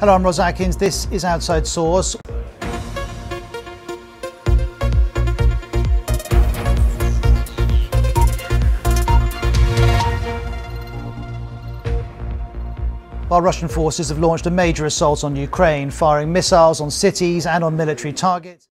Hello, I'm Atkins. This is Outside Source. While Russian forces have launched a major assault on Ukraine, firing missiles on cities and on military targets.